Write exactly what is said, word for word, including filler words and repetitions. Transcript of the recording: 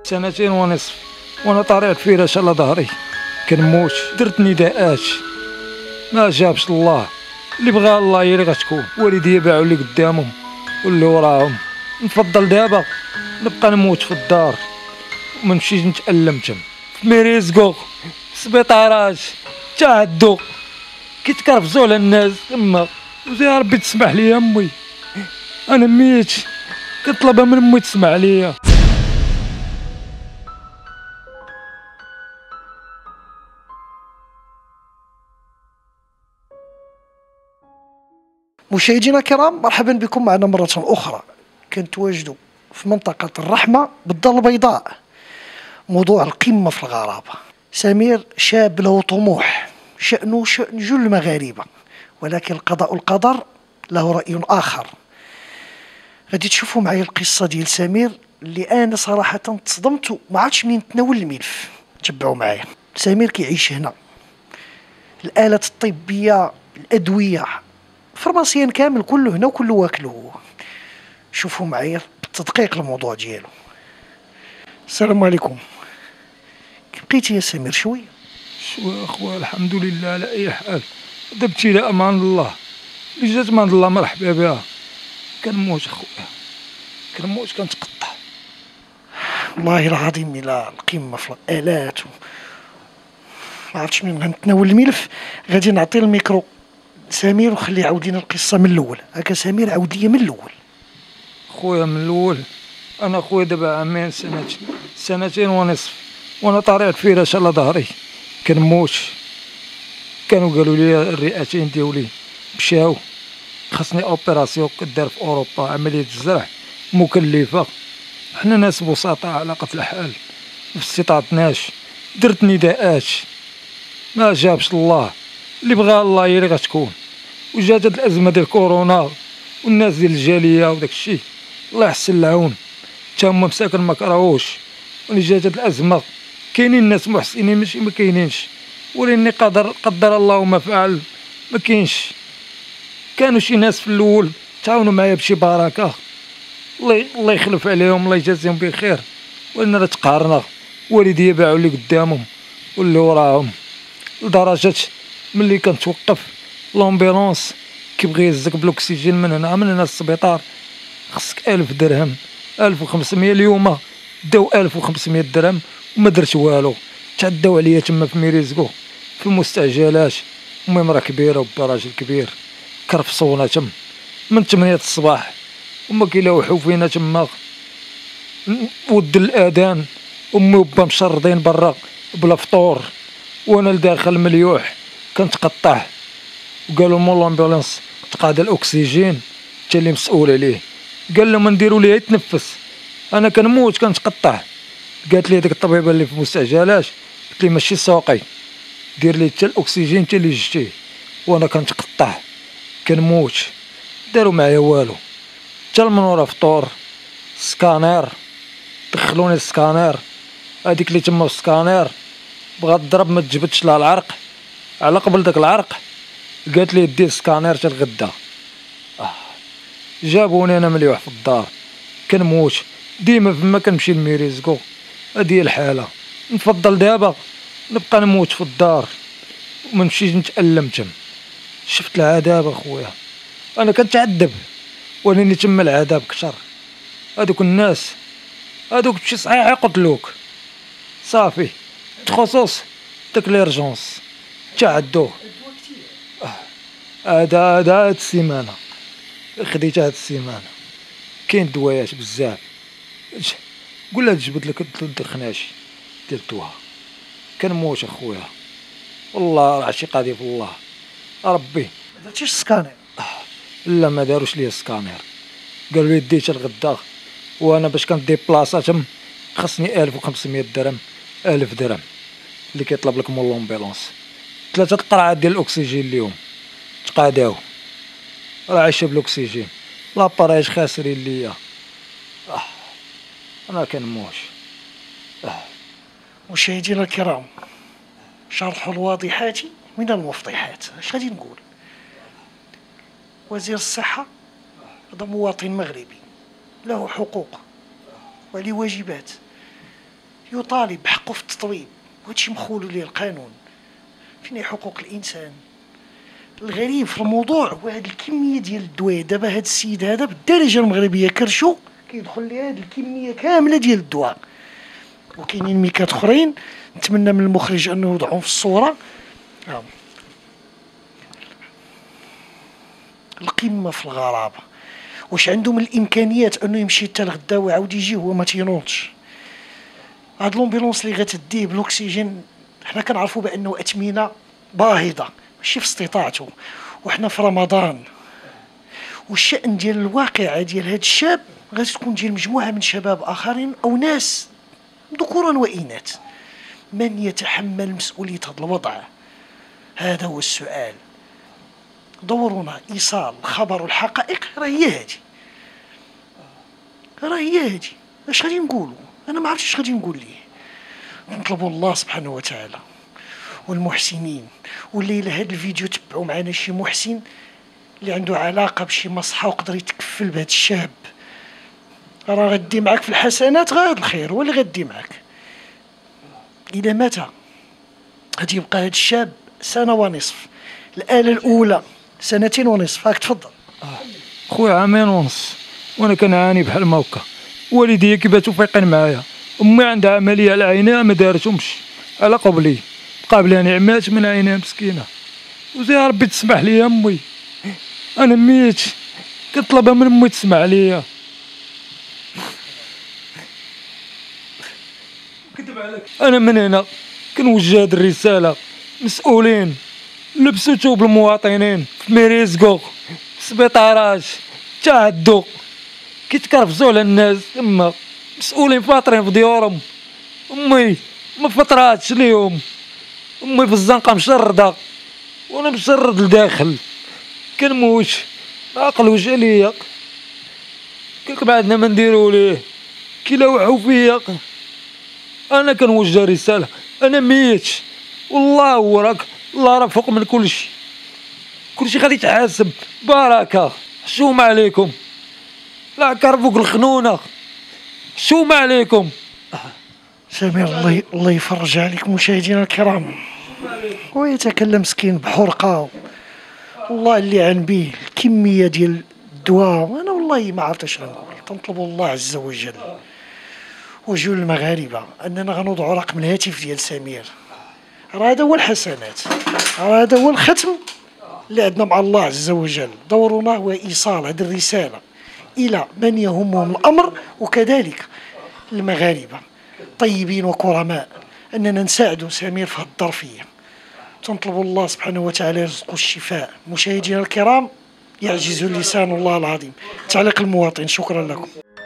سنتين ونصف وانا طارع الفراش على ظهري كنموت. درت نداءات ما جابش الله، اللي بغى الله هي اللي غتكون. والديا باعوا لي قدامهم واللي وراهم. نفضل دابا نبقى نموت في الدار وما نمشيش نتألم تم في ميريزكو سبيطارات تعدو كيتكرفزوا على الناس تما. يا ربي تسمح لي امي، انا ميت كنطلبها من امي تسمع ليا. مشاهدينا الكرام، مرحبا بكم معنا مرة أخرى. كنتواجدوا في منطقة الرحمة بالدار البيضاء. موضوع القمة في الغرابة. سمير شاب له طموح، شأنه شأن جل المغاربة، ولكن القضاء والقدر له رأي آخر. غادي تشوفوا معايا القصة ديال سمير اللي أنا صراحة تصدمت وما عرفتش منين نتناول الملف. تبعوا معايا. سمير كيعيش هنا، الآلات الطبية، الأدوية، فرماسيان كامل كله هنا وكله واكله هو. شوفوا معايا بالتدقيق الموضوع ديالو. السلام عليكم. كيف بقيتي يا سمير؟ شويه شويه اخويا، الحمد لله على اي حال. دبتي الى امان الله، اللي جات من الله مرحبا بها. كنموت اخويا، كنموت كنتقطع والله العظيم. الى القمه في الالات و... ما عرفتش منين غنتناول الملف. غادي نعطي الميكرو سمير وخليه يعاود لنا القصه من الاول. هكا سمير عاود ليا من الاول. خويا من الاول. انا خويا دابا عامين سنتين سنتين ونصف وانا طارع الفراش على ظهري كنموت. كانوا قالوا لي الرئتين ديالي مشاو، خاصني اوبيراسيون كدار في اوروبا، عمليه الزرع مكلفه. حنا ناس بسطاء على قد الحال، ما استطعتناش. درت نداءات ما جابش الله، اللي بغى الله هي اللي غتكون. وجات هاد الازمه ديال كورونا والناس ديال الجاليه وداك الشيء، الله يحسن العون. تا هما مساكن ما كرهوش. ولي جات هاد الازمه كاينين ناس محسنين ماشي ما كاينينش، ولاني قدر قدر الله ما فعل. ما كاينش. كانوا شي ناس في الاول تعاونوا معايا بشي بركه، الله الله يخلف عليهم، الله يجازيهم بخير. ولنا راه تقهرنا. والديا باعوا لي قدامهم واللي وراهم، لدرجه ملي كنتوقف لومبيلونس كيبغي يهزك بالاكسجين من هنا من هنا للسبيطار خصك ألف درهم، ألف وخمسمية. اليوم داو ألف وخمسمية درهم وما درت والو. تعداو عليا تما في ميريزكو في المستعجلات. امي مرا كبيره وبا راجل كبير، كرفصونا تم من ثمانية الصباح وما كيلوحوا فينا تما. ود الاذان امي وبا مشردين برا بلا فطور، وانا لداخل مليوح كنتقطع. وقالوا مول لامبولانس تقاد الاكسجين انت اللي مسؤول عليه. قال لهم نديروا ليه يتنفس، انا كنموت كنتقطع. قالت لي ديك الطبيبه اللي في المستعجلات، قلت لي ماشي سوقي، دير لي حتى الاكسجين انت اللي جبتيه. وانا كنتقطع كنموت. داروا معايا والو حتى من ورا فطور سكانير. دخلوني السكانير، هذيك اللي تما في السكانير بغات تضرب ما تجبدش لها العرق. على قبل داك العرق قالت لي دير سكانير حتى الغدا. آه. جابوني انا مليوح في الدار كنموت. ديما فما كنمشي لميريزكو هادي هي الحاله. نفضل دابا نبقى نموت في الدار وما نمشيش نتألم تم. شفت العذاب اخويا، انا كنتعذب ولاني تما العذاب كثر. هادوك الناس هادوك بشي صحيح يقتلوك صافي. تخصص داك ليرجونس تعدوه. هذا هذا هاد السيمانه خديتها هاد السيمانه. كاين دوايات بزاف. قول لها تجبد لك الخناشي ديال الدواء. كنموت اخويا والله راه شي قضيه في الله ربي. ما درتيش سكانير؟ لا ما داروش ليا السكانير. قالوا لي ديت الغدا وانا باش كنديبلاصا تم خصني ألف وخمسمية درهم، ألف درهم اللي كيطلب لك مول لومبيلونس. ثلاثه القرعات ديال الاكسجين اليوم تقاداو، راه عايشه بالاكسجين. لاباراج خاسرين ليا. آه. انا كنموت. آه. مشاهدينا الكرام، شرح الواضحات من المفضحات. اش غادي نقول؟ وزير الصحة هذا مواطن مغربي له حقوق وله واجبات. يطالب بحقه في التطبيب، وهادشي مخول ليه القانون. فين حقوق الانسان؟ الغريب في الموضوع هو هاد الكميه ديال الدواء. دابا هاد السيد هذا بالدارجه المغربيه كرشو كيدخل ليه هاد الكميه كامله ديال الدواء. وكاينين ميكات اخرين نتمنى من المخرج انه يوضعهم في الصوره. آه. القمه في الغرابه. واش عنده من الامكانيات انه يمشي حتى لغدا ويعاود يجي هو ما تينوضش؟ هاد لومبيلونس اللي غتديه بالاكسجين حنا كنعرفوا بانه اثمنه باهظه ماشي في استطاعته، وحنا في رمضان. والشأن ديال الواقعه ديال هاد الشاب غادي تكون ديال مجموعه من شباب اخرين او ناس ذكورا واناث. من يتحمل مسؤوليه هذا الوضع؟ هذا هو السؤال. دورنا ايصال الخبر والحقائق راه هي هادي، راه هي هادي. اش غادي نقولوا؟ انا ما عرفتش اش غادي نقول ليه. نطلبوا الله سبحانه وتعالى والمحسنين، والليله هذا الفيديو تبعوا معنا شي محسن اللي عنده علاقه بشي مصحه وقدر يتكفل بهذا الشاب، راه غدي معاك في الحسنات غير الخير هو اللي غدي معاك. الى متى غادي يبقى هذا الشاب؟ سنه ونصف، الاله الاولى سنتين ونصف. هاك تفضل. خويا عامين ونص وانا كنعاني بحال ما هكا. والديا كيباتوا فايقين معايا، امي عندها عمليه على عينيها ما دارتهمش على قبلي، قابله نعمات من عينيها مسكينه. وزي ربي تسمح لي امي، انا ميت كنطلبها من امي تسمع ليا. كذب عليك. انا من هنا كنوجه هاد الرساله مسؤولين لبسوا ثوب المواطنين في ميريزكو في سبيطارات تعدوا كيتكرفسوا على الناس تما، مسؤولين فاطرين في ديورهم. امي ما فطراتش ليهم، امي في الزنقه مشرده وانا مشرد لداخل كنموت ما عقلوش عليا. كيك بعدنا ما نديرو ليه كيلوحوا فيا. انا كنوجه رساله، انا ميت والله وراك، الله راه فوق من كل شيء، كل شيء غادي يتحاسب. بركه حشومه عليكم، لا كرفوك الخنونه حشومه عليكم. سمير الله الله يفرج عليك. مشاهدينا الكرام، ويتكلم مسكين بحرقه والله اللي عن به الكميه ديال الدواء. انا والله ما عرفت اش نقول. تنطلب الله عز وجل وجول المغاربه اننا غنوضعوا رقم الهاتف ديال سمير. راه هذا هو الحسنات، راه هذا هو الختم اللي عندنا مع الله عز وجل. دورنا هو ايصال هذه الرساله الى من يهمهم الامر، وكذلك المغاربه طيبين وكرماء، اننا نساعدوا سمير في هذه الظرفيه. تنطلب الله سبحانه وتعالى يرزقه الشفاء. مشاهدينا الكرام، يعجز اللسان الله العظيم. تعليق المواطن. شكرا لكم.